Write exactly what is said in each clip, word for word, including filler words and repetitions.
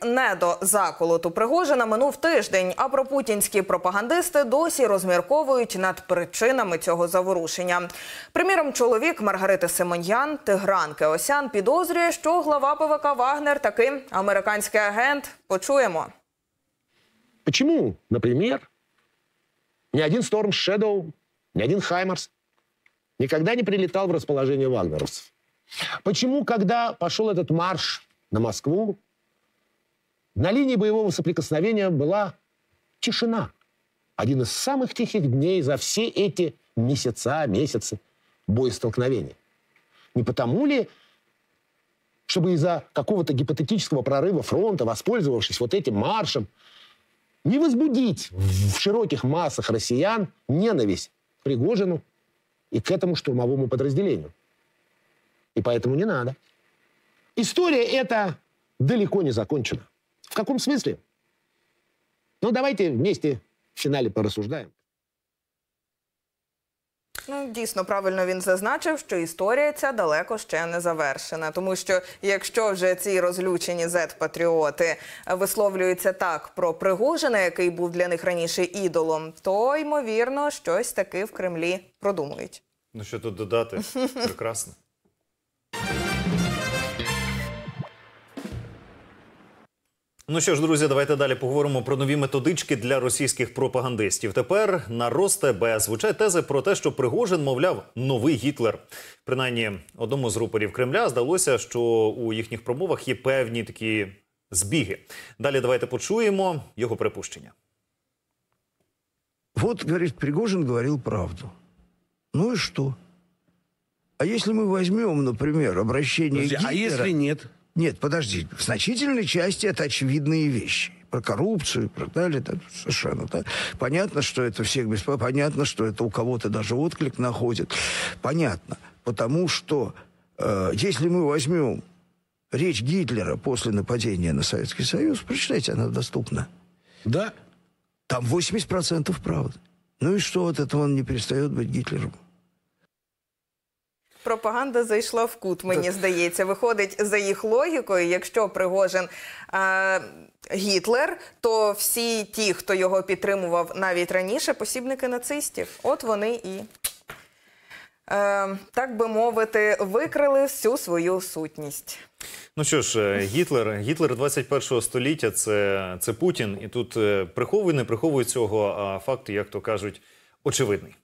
не до заколоту Пригожина минув тиждень, а пропутінські пропагандисти досі розмірковують над причинами цього заворушення. Приміром, чоловік Маргарити Симоньян, Тигран Кеосян, підозрює, що глава ПВК «Вагнер» таки американський агент. Почуємо. Почему, например, ни один Storm Shadow, ни один Хаймарс никогда не прилетал в расположение вагнеровцев? Почему, когда пошел этот марш на Москву, на линии боевого соприкосновения была тишина? Один из самых тихих дней за все эти месяца, месяцы боестолкновения. Не потому ли, чтобы из-за какого-то гипотетического прорыва фронта, воспользовавшись вот этим маршем, не возбудить в широких массах россиян ненависть к Пригожину и к этому штурмовому подразделению? И поэтому не надо. История эта далеко не закончена. В каком смысле? Ну, давайте вместе в финале порассуждаем. Ну, дійсно, правильно він зазначив, що історія ця далеко ще не завершена. Тому що, якщо вже ці розлючені зет-патріоти висловлюються так про Пригожина, який був для них раніше ідолом, то, ймовірно, щось таки в Кремлі продумують. Ну, що тут додати? Прекрасно. Ну що ж, друзі, давайте далі поговоримо про нові методички для російських пропагандистів. Тепер на РосТБ звучать тези про те, що Пригожин, мовляв, новий Гітлер. Принаймні, одному з рупорів Кремля здалося, що у їхніх промовах є певні такі збіги. Далі давайте почуємо його припущення. Вот, говорит, Пригожин говорил правду. Ну и что? А если мы возьмем, например, обращение Подожди, Гитлера... а если нет? Нет, подожди. В значительной части это очевидные вещи. Про коррупцию, про далее, так, совершенно. Да? Понятно, что это всех беспокоит. Понятно, что это у кого-то даже отклик находит. Понятно. Потому что э, если мы возьмем речь Гитлера после нападения на Советский Союз, прочитайте, она доступна. Да. Там восемьдесят процентов правды. Ну и что от этого он не перестает быть Гитлером? Пропаганда зайшла в кут, мені здається. Виходить, за їх логікою, якщо Пригожин е, Гітлер, то всі ті, хто його підтримував навіть раніше, посібники нацистів. От вони і, е, так би мовити, викрили всю свою сутність. Ну що ж, Гітлер, Гітлер двадцять першого століття – це, це Путін. І тут приховує, не приховує цього, а факт, як то кажуть, очевидний.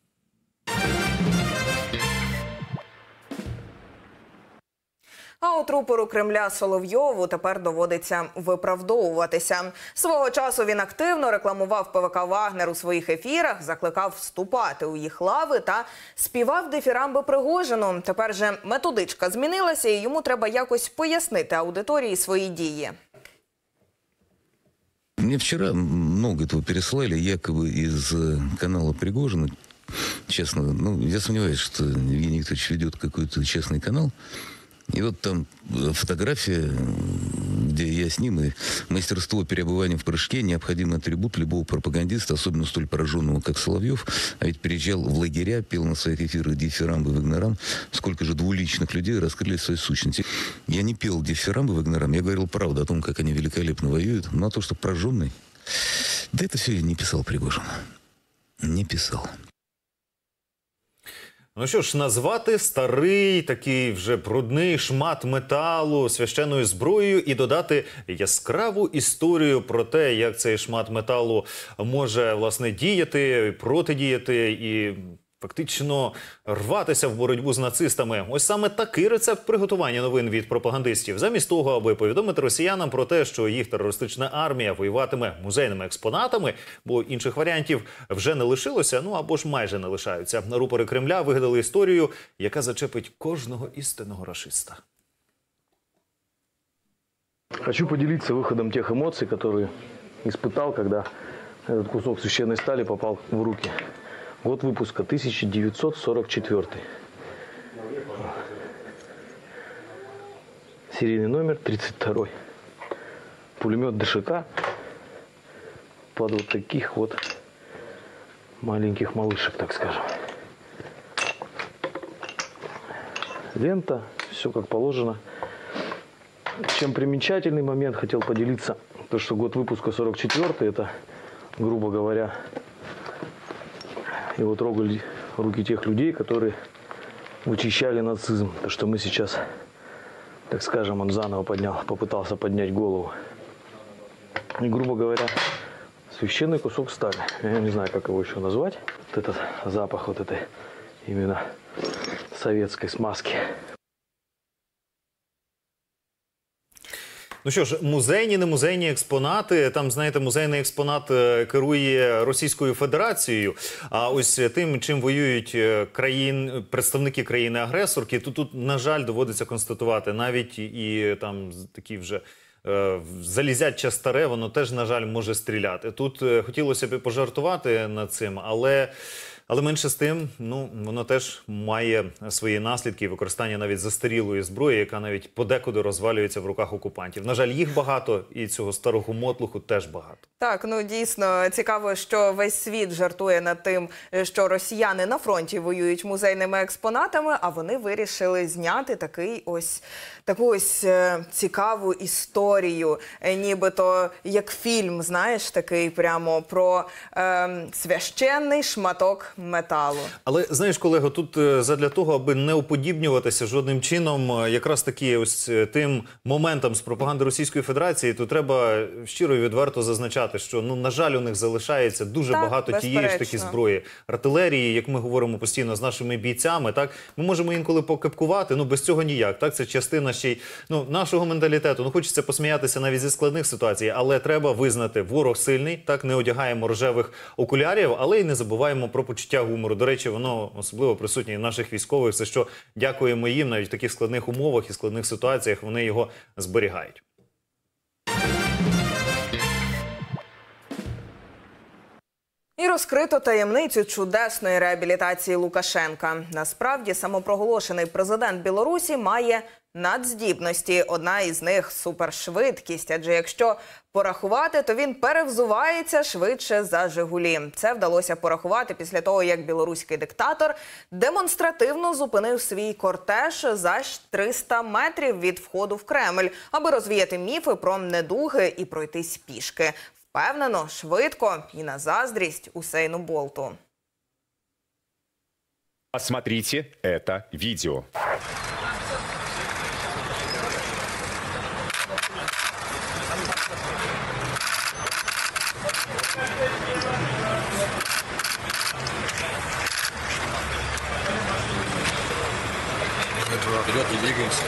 А от рупору Кремля Соловйову тепер доводиться виправдовуватися. Свого часу він активно рекламував ПВК «Вагнер» у своїх ефірах, закликав вступати у їх лави та співав дифірамби Пригожину. Тепер же методичка змінилася, і йому треба якось пояснити аудиторії свої дії. Мне вчера много этого переслали, якобы из канала Пригожина. Честно, ну, я сомневаюсь, что Евгений Викторович ведет какой-то честный канал. И вот там фотография, где я с ним, и мастерство переобывания в прыжке – необходимый атрибут любого пропагандиста, особенно столь пораженного, как Соловьев. А ведь приезжал в лагеря, пел на своих эфирах дифирамбы Вагнерам. Сколько же двуличных людей раскрыли свои сущности. Я не пел дифирамбы Вагнерам, я говорил правду о том, как они великолепно воюют. Но то, что пораженный, да это все я не писал Пригожин. Не писал. Ну що ж, назвати старий, такий вже брудний шмат металу священною зброєю і додати яскраву історію про те, як цей шмат металу може, власне, діяти, протидіяти і фактично рватися в боротьбу з нацистами. Ось саме такий рецепт приготування новин від пропагандистів. Замість того, аби повідомити росіянам про те, що їх терористична армія воюватиме музейними експонатами, бо інших варіантів вже не лишилося, ну або ж майже не лишаються. Рупори Кремля вигадали історію, яка зачепить кожного істинного рашиста. Хочу поделиться выходом тех эмоций, которые испытал, когда этот кусок священной стали попал в руки. Год выпуска тысяча девятьсот сорок четвёртый. Серийный номер тридцать второй. Пулемет ДШК под вот таких вот маленьких малышек, так скажем. Лента, все как положено. чем примечательный момент, хотел поделиться. То, что год выпуска сорок четвёртый, это, грубо говоря, его трогали руки тех людей, которые вычищали нацизм. То, что мы сейчас, так скажем, он заново поднял, попытался поднять голову. И, грубо говоря, священный кусок стали. Я не знаю, как его еще назвать. Вот этот запах вот этой именно советской смазки. Ну що ж, музейні, не музейні експонати. Там, знаєте, музейний експонат е, керує Російською Федерацією. А ось тим, чим воюють е, країн, представники країни-агресорки, то тут, на жаль, доводиться констатувати, навіть і там такі вже е, залізяче старе, воно теж, на жаль, може стріляти. Тут е, хотілося б пожартувати над цим, але... Але менше з тим, ну, воно теж має свої наслідки, використання навіть застарілої зброї, яка навіть подекуди розвалюється в руках окупантів. На жаль, їх багато, і цього старого мотлуху теж багато. Так, ну дійсно цікаво, що весь світ жартує над тим, що росіяни на фронті воюють музейними експонатами, а вони вирішили зняти такий ось таку ось е, цікаву історію, е, нібито як фільм, знаєш, такий прямо про е, священний шматок металу. Але, знаєш, колего, тут е, задля того, аби не уподібнюватися жодним чином е, якраз таки ось е, тим моментам з пропаганди Російської Федерації, то треба щиро і відверто зазначати, що, ну, на жаль, у них залишається дуже Так, багато тієї ж таки зброї. Артилерії, як ми говоримо постійно з нашими бійцями, так, ми можемо інколи покепкувати, ну, без цього ніяк, так, це частина ще й, ну, нашого менталітету. Ну, хочеться посміятися навіть зі складних ситуацій, але треба визнати, ворог сильний, так, не одягаємо рожевих окулярів, але й не забуваємо про почуття гумору. До речі, воно особливо присутнє і в наших військових, за що дякуємо їм, навіть в таких складних умовах і складних ситуаціях вони його зберігають. І розкрито таємницю чудесної реабілітації Лукашенка. Насправді, самопроголошений президент Білорусі має надздібності. Одна із них – супершвидкість. Адже якщо порахувати, то він перевзувається швидше за «Жигулі». Це вдалося порахувати після того, як білоруський диктатор демонстративно зупинив свій кортеж за триста метрів від входу в Кремль, аби розвіяти міфи про недуги і пройтись пішки. Впевнено, швидко і на заздрість Усейну Болту. Посмотрите это видео. Вперед и двигаемся.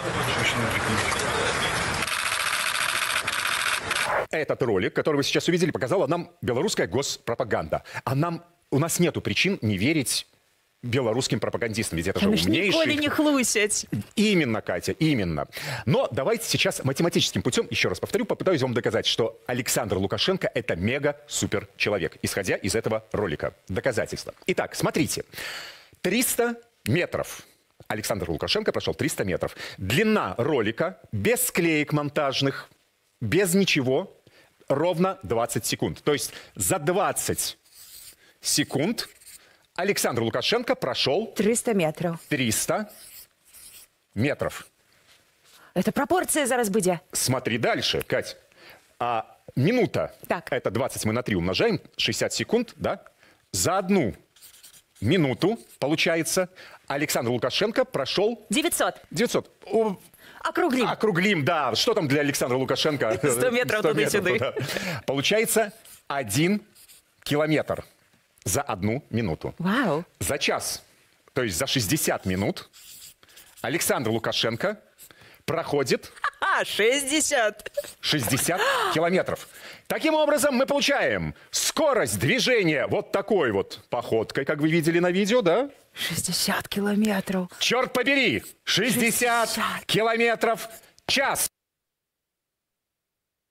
Этот ролик, который вы сейчас увидели, показала нам белорусская госпропаганда. А нам, у нас нету причин не верить белорусским пропагандистам, ведь это же умнейший... Ніколи не хлусять. Именно, Катя, именно. Но давайте сейчас математическим путем, еще раз повторю, попытаюсь вам доказать, что Александр Лукашенко – это мега-супер-человек, исходя из этого ролика. Доказательства. Итак, смотрите. триста метров. Александр Лукашенко прошел триста метров. Длина ролика, без склеек монтажных, без ничего, ровно двадцать секунд. То есть за двадцать секунд Александр Лукашенко прошел триста метров. триста метров. Это пропорция зараз буде. Смотри дальше, Кать. А минута, так. Это двадцать мы на три умножаем, шестьдесят секунд, да? За одну минуту, получается, Александр Лукашенко прошел... девятьсот. девятьсот. Округлим. Округлим, да. Что там для Александра Лукашенко? сто метров туда-сюда. Да. Получается один километр за одну минуту. Вау. За час, то есть за шестьдесят минут, Александр Лукашенко проходит... А, шестьдесят. шестьдесят километров. Таким образом, мы получаем скорость движения вот такой вот походкой, как вы видели на видео, да? шестьдесят километров. Черт побери! шестьдесят километров в час.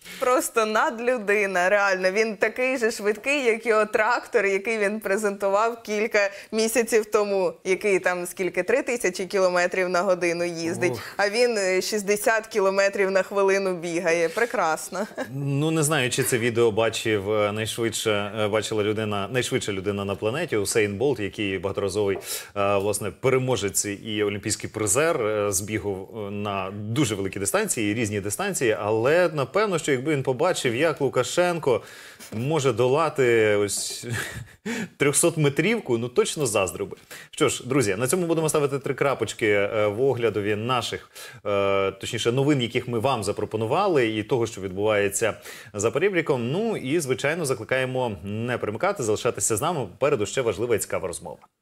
Просто надлюдина, реально. Він такий же швидкий, як його трактор, який він презентував кілька місяців тому. Який там, скільки, три тисячі кілометрів на годину їздить. Ох. А він е, шістдесят кілометрів на хвилину бігає. Прекрасно. Ну, не знаю, чи це відео бачив е, найшвидше, е, бачила людина, найшвидша людина на планеті, Усейн Болт, який багаторазовий, е, власне, переможець і олімпійський призер е, з бігу е, на дуже великі дистанції, різні дистанції, але, напевно, що якби він побачив, як Лукашенко може долати ось трьохсотметрівку, ну точно заздрив би. Що ж, друзі, на цьому будемо ставити три крапочки е, в оглядові наших, е, точніше, новин, яких ми вам запропонували, і того, що відбувається за перебріком. Ну і, звичайно, закликаємо не перемикати, залишатися з нами. Попереду ще важлива і цікава розмова.